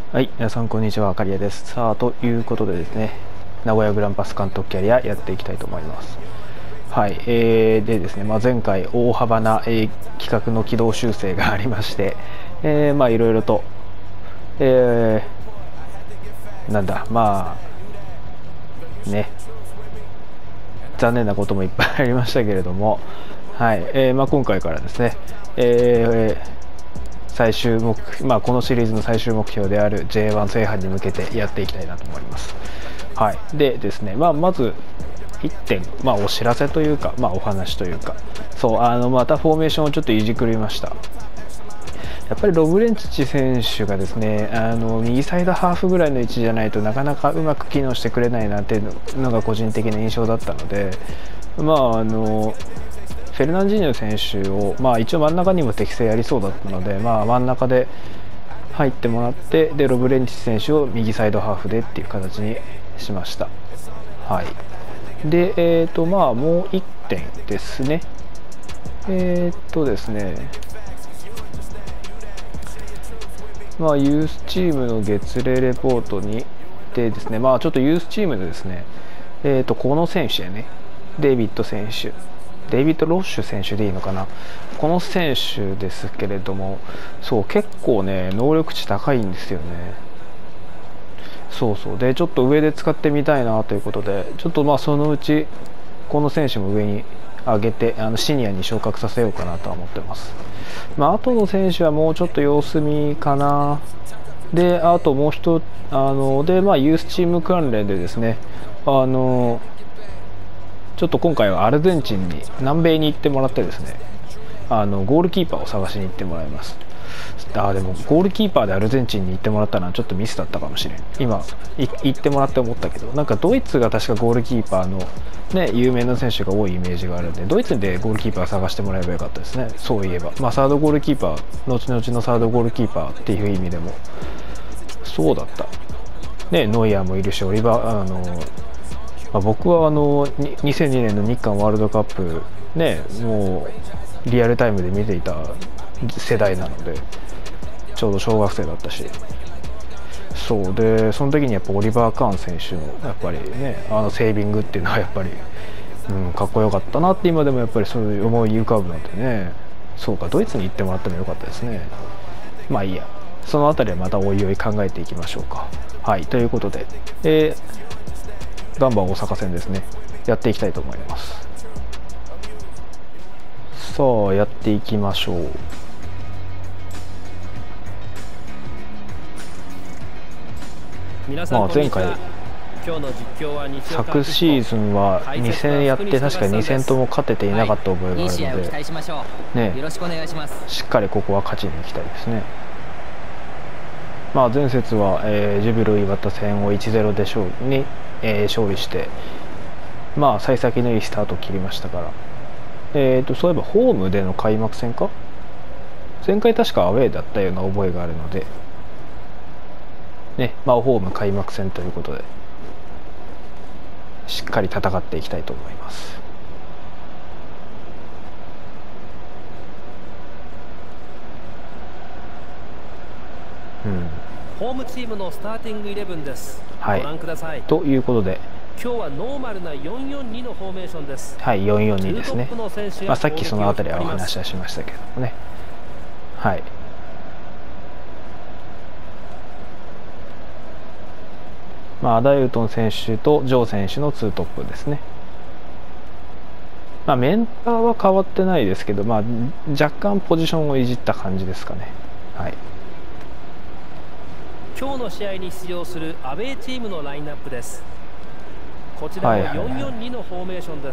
はい、皆さんこんにちは、あかりやです。さあ、ということでですね、名古屋グランパス監督キャリアやっていきたいと思います。はい、でですね、前回大幅な、企画の軌道修正がありまして、いろいろと、ね、残念なこともいっぱいありましたけれども、はい、今回からですね、最終このシリーズの最終目標である J1 制覇に向けてやっていきたいなと思います。はい、でですね、まず1点、お知らせというか、お話というか、またフォーメーションをちょっといじくりました。やっぱりロブレンチッチ選手がですね、右サイドハーフぐらいの位置じゃないとなかなかうまく機能してくれないなっていうのが個人的な印象だったので、フェルナンジーニョ選手を、一応真ん中にも適性ありそうだったので、真ん中で入ってもらって、でロブレンチッチ選手を右サイドハーフでっていう形にしました。はい、で、もう1点ですね。ですね、ユースチームの月例レポートにでですね、ちょっとユースチームでですね、この選手やね、デイビッドロッシュ選手でいいのかな、この選手ですけれども、結構ね能力値高いんですよね。でちょっと上で使ってみたいなということで、ちょっとそのうちこの選手も上に上げてシニアに昇格させようかなとは思ってます。あとの選手はもうちょっと様子見かな。であともう一つユースチーム関連でですね、ちょっと今回はアルゼンチンに南米に行ってもらってですね、ゴールキーパーを探しに行ってもらいます。でもゴールキーパーでアルゼンチンに行ってもらったのはちょっとミスだったかもしれん。今行ってもらって思ったけど、なんかドイツが確かゴールキーパーのね有名な選手が多いイメージがあるんで、ドイツでゴールキーパー探してもらえばよかったですね。そういえばサードゴールキーパー、後々のサードゴールキーパーっていう意味でもそうだったね。ノイアーもいるし、僕は2002年の日韓ワールドカップね、もうリアルタイムで見ていた世代なので、ちょうど小学生だったし、でその時にやっぱオリバー・カーン選手のやっぱりね、セービングっていうのはやっぱり、かっこよかったなって今でもやっぱりそういう思い浮かぶのでね。ドイツに行ってもらってもよかったですね。いいや、そのあたりはまたおいおい考えていきましょうか。はい、ということで、ガンバ大阪戦ですね、やっていきたいと思います。やっていきましょう。前回昨シーズンは2戦やって確か2戦とも勝てていなかった覚えがあるので、しっかりここは勝ちに行きたいですね。前節は、ジュビロ磐田戦を 1-0 で勝利して、幸先のいいスタートを切りましたから、そういえばホームでの開幕戦か、前回確かアウェーだったような覚えがあるのでね、ホーム開幕戦ということでしっかり戦っていきたいと思います。 ホームチームのスターティングイレブンです。 はい、 ご覧ください。 ということで今日はノーマルな442のフォーメーションです。 はい、442ですね。さっきそのあたりはお話はしましたけどもね。はい、アダイウトン選手とジョー選手の2トップですね。メンバーは変わってないですけど、若干ポジションをいじった感じですかね。はい、 今日の試合に出場するアウェーチームのラインナップです。こちらも442のフォーメーションです。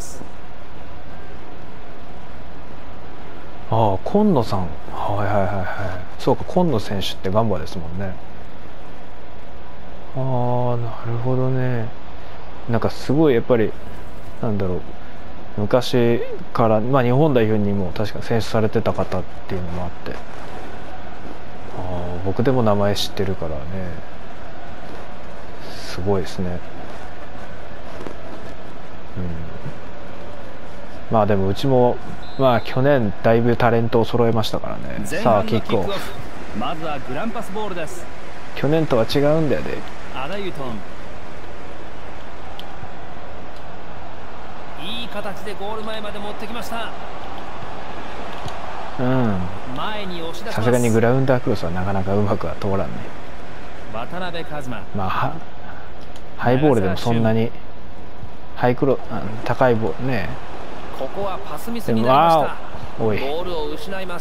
今野さん、そうか、今野選手ってガンバですもんね。なるほどね。なんかすごいやっぱり昔から、日本代表にも確か選出されてた方っていうのもあって、僕でも名前知ってるからね、すごいですね。でもうちも去年だいぶタレントを揃えましたからね。さあキックオフ。 まずはグランパスボールです。 去年とは違うんだよね。 アダユトン、いい形でゴール前まで持ってきました。 うん、 前に押し出します。 さすがにグラウンダークロスはなかなかうまくは通らんね。 渡辺一馬、 まあハイボールでもそんなに高いボールね。 ここはパスミスになりました。 おい、 ボールを失います。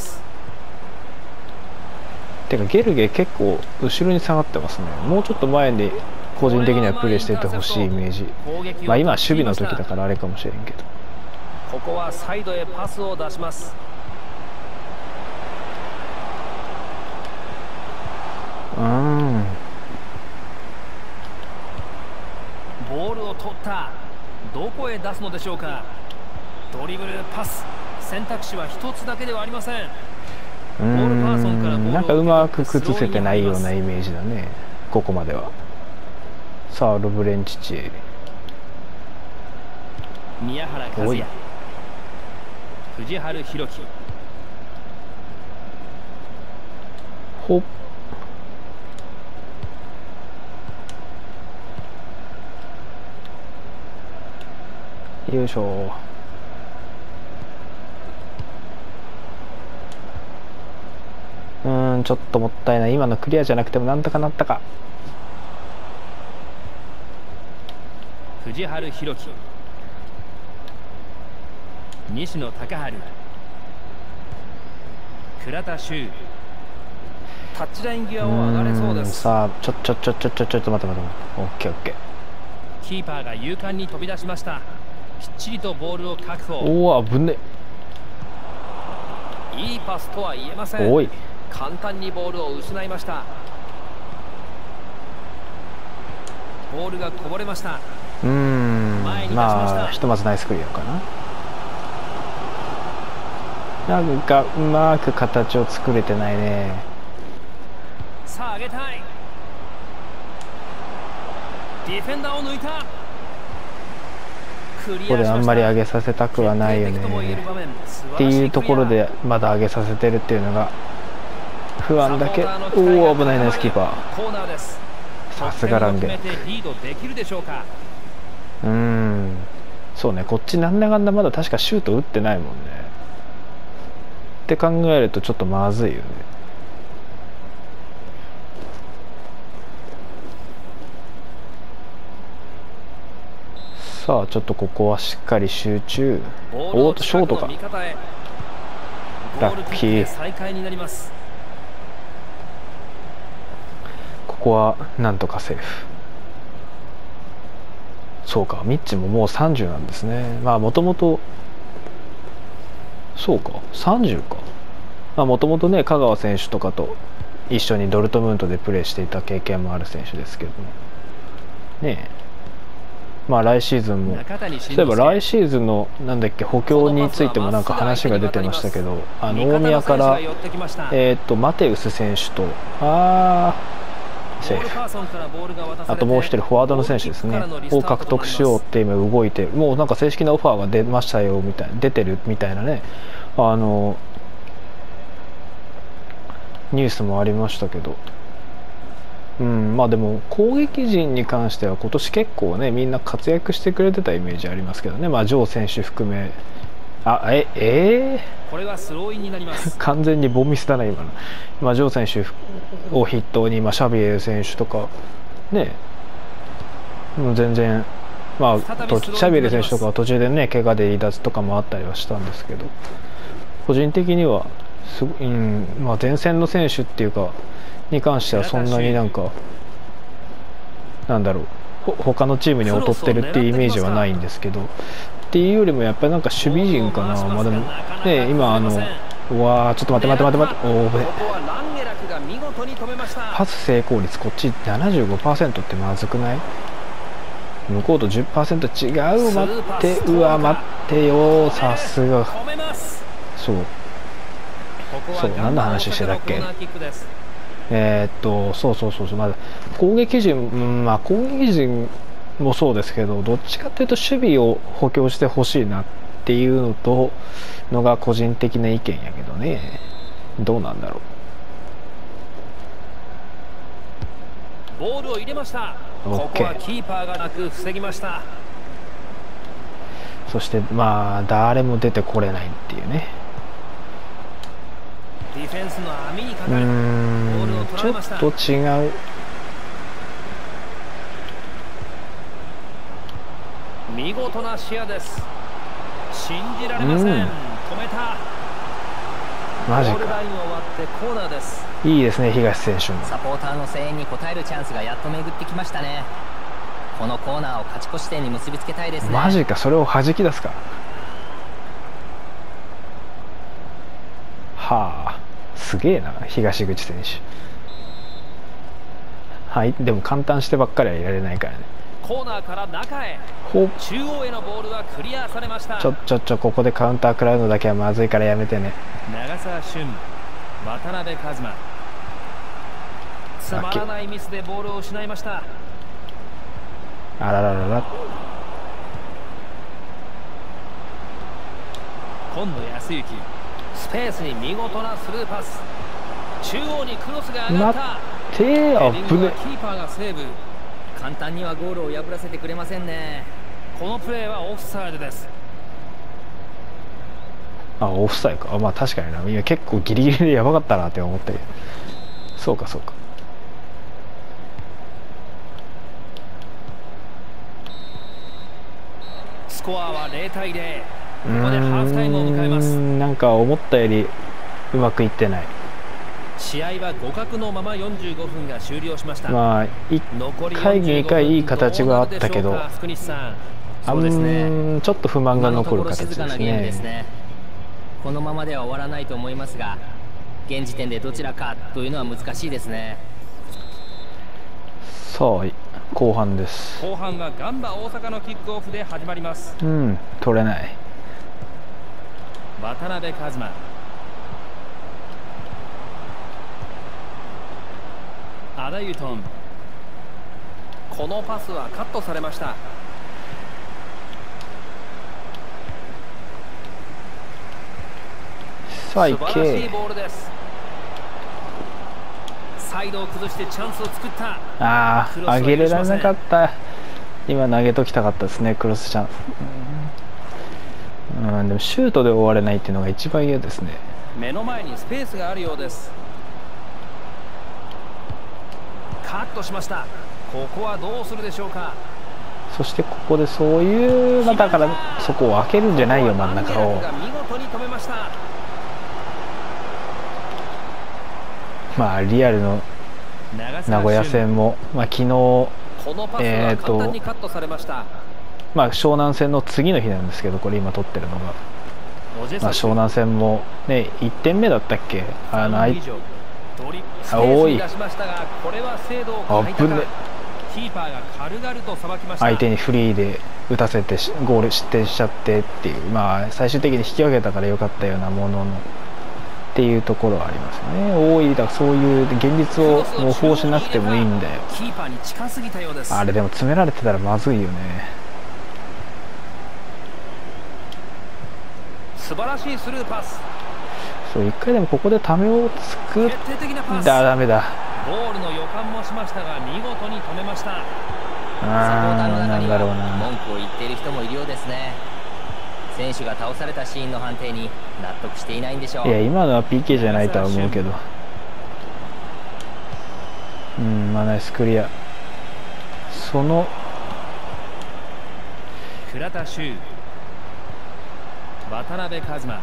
てかゲルゲ結構後ろに下がってますね。もうちょっと前に個人的にはプレーしていてほしいイメージ。まあ今は守備の時だからあれかもしれんけど。 ここはサイドへパスを出します。ボールを取った。どこへ出すのでしょうか。ドリブル、パス、選択肢は一つだけではありません。 なんかうまく崩せてないようなイメージだね、ここまでは。さあロブレンチチ、 宮原和也、藤原弘樹、 ほっ、よいしょ。ちょっともったいない。今のクリアじゃなくてもなんとかなったか。 藤原弘樹、西野高春、倉田修、タッチライン際を上がれそうです。 さあちょっと待って。オッケーオッケー。 キーパーが勇敢に飛び出しました。きっちりとボールを確保。 おお、危ね。 いいパスとは言えません。 おい、 簡単にボールを失いました。ボールがこぼれました。 まあひとまずナイスクリアかな。なんかうまく形を作れてないね。 さあ上げたい。ディフェンダーを抜いた。 ここであんまり上げさせたくはないよねっていうところでまだ上げさせてるっていうのが不安だけ。おお、危ないナイスキーパー。さすがランゲ。そうね、こっちなんだかんだまだ確かシュート打ってないもんねって考えるとちょっとまずいよね。さあちょっとここはしっかり集中。おっとショートか。ラッキー。ここはなんとかセーフ。そうか、ミッチももう30なんですね。まあもともとそうか30か。まあもともとね香川選手とかと一緒にドルトムントでプレーしていた経験もある選手ですけどもねえ。まあ来シーズンも、例えば来シーズンのなんだっけ補強についてもなんか話が出てましたけど、大宮からマテウス選手とセーフ、あともう一人フォワードの選手ですねを獲得しようって今動いて、もうなんか正式なオファーが出ましたよみたいな、出てるみたいなねニュースもありましたけど。まあでも攻撃陣に関しては今年結構ねみんな活躍してくれてたイメージありますけどね。まあジョー選手含め、 これはスローインになります完全にボンミスだな今の。まあジョー選手を筆頭に、シャビエル選手とかね、もう全然まあシャビエル選手とかは途中でね怪我で離脱とかもあったりはしたんですけど、個人的にはすごい、まあ前線の選手っていうかに関してはそんなになんかなんだろう他のチームに劣ってるっていうイメージはないんですけど、っていうよりもやっぱりなんか守備陣かな。まあでもね今うわーちょっと待って、パス成功率こっち 75% ってまずくない？向こうと 10% 違う。待ってよ、さすが。そう何の話してたっけ。そうまだ攻撃陣、攻撃陣もそうですけど、どっちかというと守備を補強してほしいなっていうのが個人的な意見やけどね。どうなんだろう。 ボールを入れました。ここはキーパーがなく防ぎました。 そしてまあ誰も出てこれないっていうね。 ディフェンスの網にかかりボールを取られました。 ちょっと違う。 見事な視野です。信じられません。止めた。 マジか。 ゴールラインを割ってコーナーです。 いいですね、東選手も。 サポーターの声援に応えるチャンスがやっと巡ってきましたね。このコーナーを勝ち越し点に結びつけたいですね。 マジか、それを弾き出すか。はあ、すげえな、東口選手。はい、でも簡単してばっかりはいられないからね。 コーナーから中へ。中央へのボールはクリアされました。 ここでカウンター食らうのだけはまずいからやめてね。 長澤俊、渡辺一馬。つまらないミスでボールを失いました。 あらららら。 今野康之、スペースに見事なスルーパス。中央にクロスが上がった。 待ってー、危ね。 キーパーがセーブ。 簡単にはゴールを破らせてくれませんね。 このプレーはオフサイドです。 あ、オフサイドか。まあ確かにな。いや結構ギリギリでやばかったなって思ってる。そうかそうか。 スコアは0対0。ここでハーフタイムを迎えます。 なんか思ったよりうまくいってない。 試合は互角のまま45分が終了しました。 まあ1回2回いい形があったけど、ちょっと不満が残る形ですね。 このままでは終わらないと思いますが、現時点でどちらかというのは難しいですね。 さあ後半です。 後半はガンバ大阪のキックオフで始まります。 取れない。 渡辺一馬、アダユトン。このパスはカットされました。 さあ行け。 素晴らしいボールです。サイドを崩してチャンスを作った。 ああ、上げれられなかった。今投げときたかったですね、クロスチャンス。でもシュートで終われないっていうのが一番嫌ですね。 目の前にスペースがあるようです。カットしました。ここはどうするでしょうか。 そしてここでそういう、だからそこを開けるんじゃないよ、真ん中を。 見事に止めました。 まあリアルの名古屋戦も、まあ、昨日まあ湘南戦の次の日なんですけど、これ今撮ってるのが、まあ、湘南戦もね1点目だったっけ、多い。相手にフリーで打たせてゴール失点しちゃってっていう、まあ最終的に引き分けたから良かったようなもののっていうところはありますね。多い。だからそういう現実を模倣しなくてもいいんだよ。あれでも詰められてたらまずいよね。 素晴らしいスルーパス。 そう一回でもここでためを作ったらダメだ。 ゴールの予感もしましたが見事に止めました。 サポーターの中には文句を言っている人もいるようですね。選手が倒されたシーンの判定に納得していないんでしょう。 いや今のは PK じゃないとは思うけど、まあナイスクリア。その倉田修、渡辺一馬、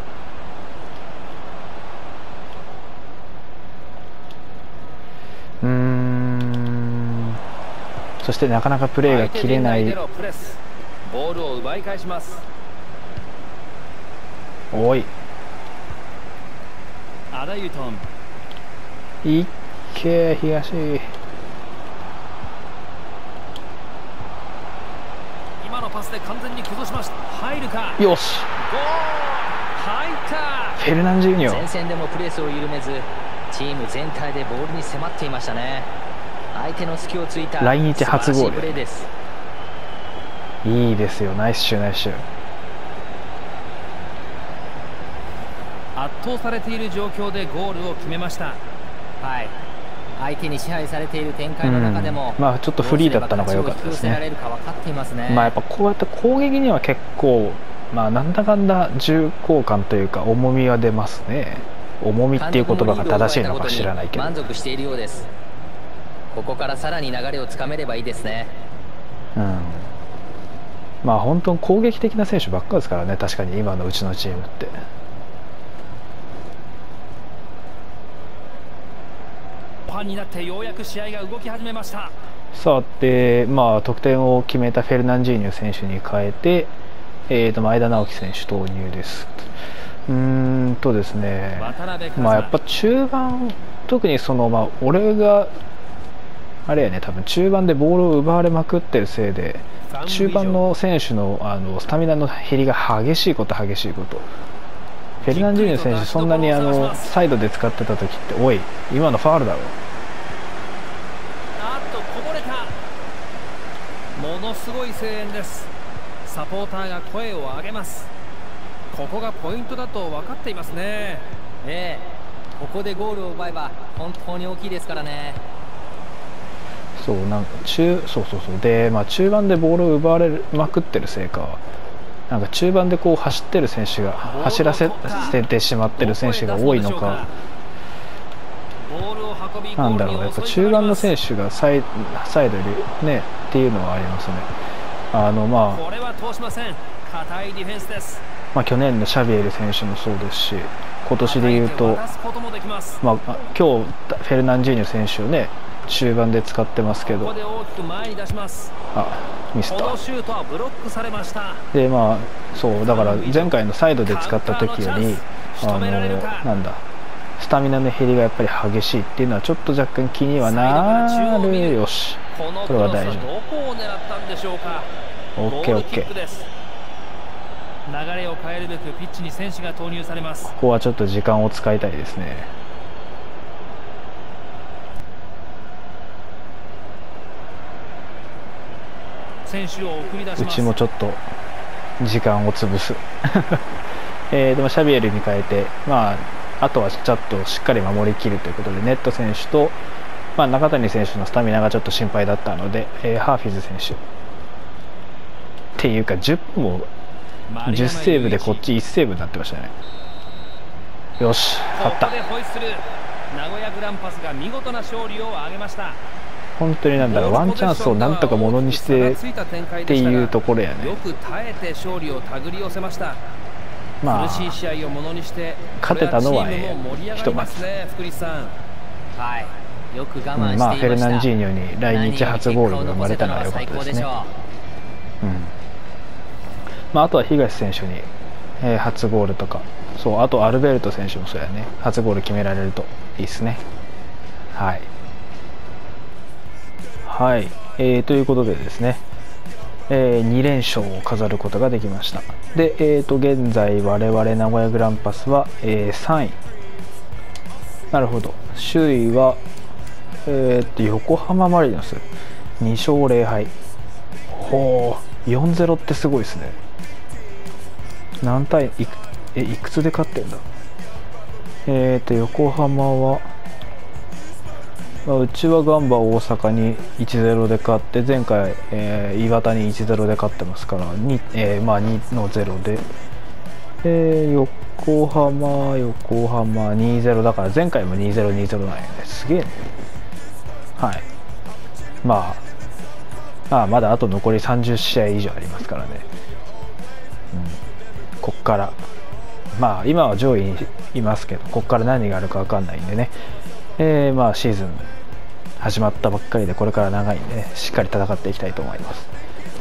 そしてなかなかプレーが切れない。 ボールを奪い返します。 おい、 アダユトン、 いっけ東。 今のパスで完全に崩しました。入るか。 よし、 ゴール入った。 フェルナンジーニョ。 前線でもプレスを緩めずチーム全体でボールに迫っていましたね。相手の隙をついた来日初ゴール。 プレーです。 いいですよ、ナイスシュー、ナイスシュー。 圧倒されている状況でゴールを決めました。 はい、 相手に支配されている展開の中でも、 まあちょっとフリーだったのが良かったですね。まあやっぱこうやって攻撃には結構まあなんだかんだ重厚感というか重みは出ますね。重みっていう言葉が正しいのか知らないけど。 満足しているようです。ここからさらに流れをつかめればいいですね。 まあ本当に攻撃的な選手ばっかですからね、確かに今のうちのチームって。 後半になってようやく試合が動き始めました。 さあで、まあ、得点を決めたフェルナンジーニョ選手に変えて、前田直樹選手投入です。ですね、まあやっぱ中盤、特にその、まあ、俺があれやね、多分中盤でボールを奪われまくってるせいで、中盤の選手のスタミナの減りが激しいこと。フェルナンジーニョ選手、そんなにサイドで使ってた時って、おい、今のファールだろ。 こぼれた。ものすごい声援です。サポーターが声を上げます。ここがポイントだと分かっていますね。 ここでゴールを奪えば本当に大きいですからね。 そうで、まあ、中盤でボールを奪われまくってるせいか、なんか中盤でこう走ってる選手が走らせてしまってる選手が多いのか、なんだろう、やっぱ中盤の選手がサイドよりねっていうのはありますね。まあ去年のシャビエル選手もそうですし、今年でいうと、まあ今日フェルナンジーニョ選手をね中盤で使ってますけど、ミスった。でまあそうだから前回のサイドで使った時よりなんだスタミナの減りがやっぱり激しいっていうのはちょっと若干気にはなる。よし、これは大丈夫。オッケーオッケー。 流れを変えるべくピッチに選手が投入されます。 ここはちょっと時間を使いたいですね。 選手を送り出します。 うちもちょっと時間を潰すでもシャビエルに変えて、まあとはちょっとしっかり守りきるということで、ネット選手と、まあ、中谷選手のスタミナがちょっと心配だったので、ハーフィズ選手っていうか10セーブでこっち1セーブになってましたね。よし、勝った。 ここでホイッスル。名古屋グランパスが見事な勝利を挙げました。 本当になんだろう、ワンチャンスをなんとかものにしてっていうところやね。 よく耐えて勝利を手繰り寄せました。 まあ苦しい試合をものにして勝てたのは一まつ。 福西さん、 よく我慢していました。 まあフェルナンジーニョに来日初ゴールが生まれたのは良かったですね。まああとは東選手に、初ゴールとか、そうあとアルベルト選手もそうやね、初ゴール決められるといいですね。はい。ということでですね、2連勝を飾ることができました。で、現在我々名古屋グランパスは、3位。なるほど。首位は、横浜マリノス2勝0敗。ほう、4-0ってすごいですね。何対いくつで勝ってんだ。横浜は、うちはガンバ大阪に 1-0 で勝って、前回、岩田に 1-0 で勝ってますから、まあ、2-0で、横浜 2-0 だから、前回も 2-0 なんやね。すげえね。はい。まあまだあと残り30試合以上ありますからね。こっからまあ今は上位にいますけど、こっから何があるか分かんないんでね、まあシーズン始まったばっかりで、これから長いんでね、しっかり戦っていきたいと思います。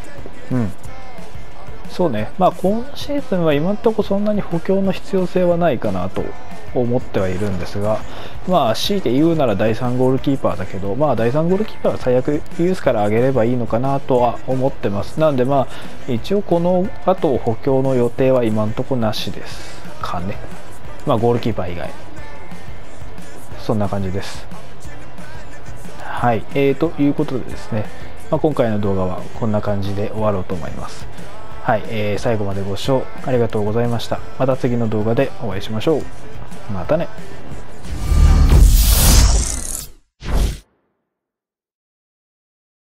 そうね、まあ今シーズンは今のところそんなに補強の必要性はないかなと思ってはいるんですが、まあ強いて言うなら第3ゴールキーパーだけど、まあ第3ゴールキーパーは最悪ユースから上げればいいのかなとは思ってます。なんでまあ一応この後補強の予定は今のところなしですかね。まあゴールキーパー以外そんな感じです。はい、ということでですね、まあ、今回の動画はこんな感じで終わろうと思います。はい、最後までご視聴ありがとうございました。また次の動画でお会いしましょう。またね。